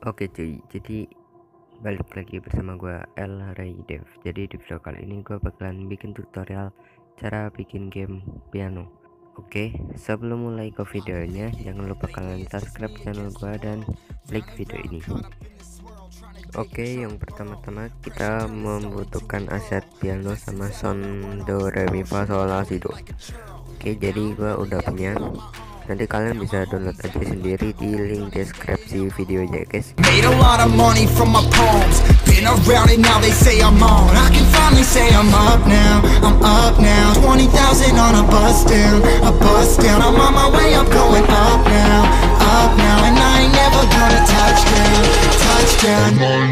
Oke cuy, jadi balik lagi bersama gua El Ray Dev. Jadi di video kali ini gua bakalan bikin tutorial cara bikin game piano. Oke, sebelum mulai ke videonya, jangan lupa kalian subscribe channel gua dan like video ini. Oke, yang pertama-tama kita membutuhkan aset piano sama sound do re mi fa sol la si do. Oke, jadi gua udah punya. Nanti kalian bisa download aja sendiri di link deskripsi videonya guys. Made a lot of money from my poems. Been around and now they say I'm on. I can finally say I'm up now. I'm up now. 20,000 on a bus down. A bus down. I'm on my way up, going up now. Up now. And I ain't never gonna touch down. Touchdown.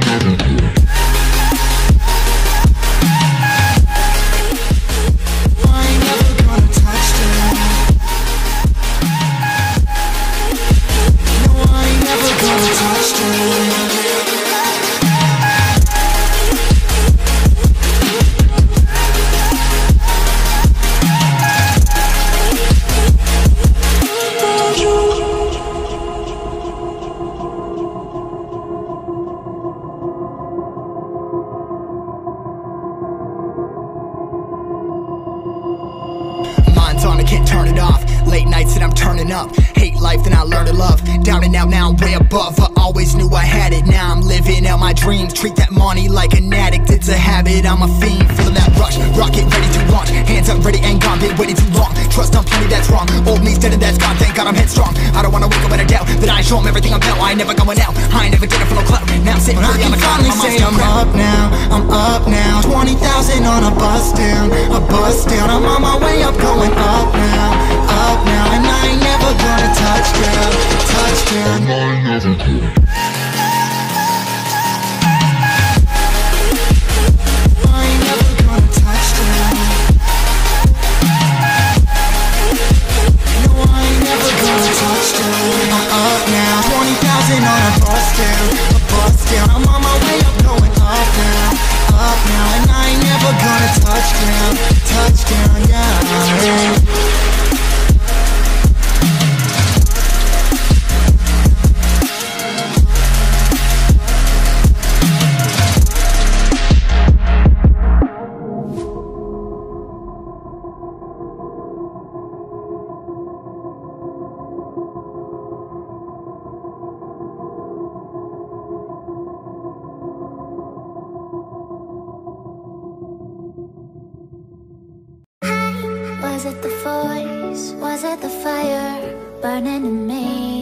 On, I can't turn it off. Late nights and I'm turning up. Hate life, then I learn to love. Down and out, now I'm way above. I always knew I had it, now I'm living out my dreams. Treat that money like an addict, it's a habit. I'm a fiend, feeling that rush. Rocket ready to launch. Hands up, ready and gone. Been waiting too long. Trust on plenty, that's wrong. Old me's dead and that's gone. Thank God I'm headstrong. I don't wanna wake up in a doubt that I show 'em everything I'm about. I ain't never going out. I ain't never did it for no clout. Now I'm sitting pretty on the ground. I can finally say I'm up now. I'm up now. 20,000 on a bus down. A bus down. I'm on my way up, going up now. Up now, and I ain't never gonna touch down. Touchdown. I ain't never gonna touch down. No, I ain't never gonna touch down. I'm up now, 20,000 on a bus down. A bus down, I'm on my way up, going up now. Up now, and I ain't never gonna touch down. Touchdown, yeah. Was it the voice? Was it the fire burning in me?